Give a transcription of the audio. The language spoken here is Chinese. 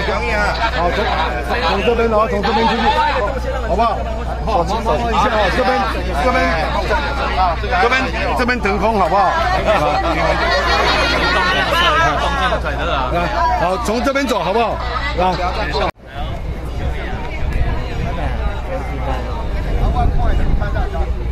好，从这边哦，从这边出去，好不好？好，麻烦一下哦，这边腾空，好不好？好，从这边走，好不好？来。 快点，拍大家。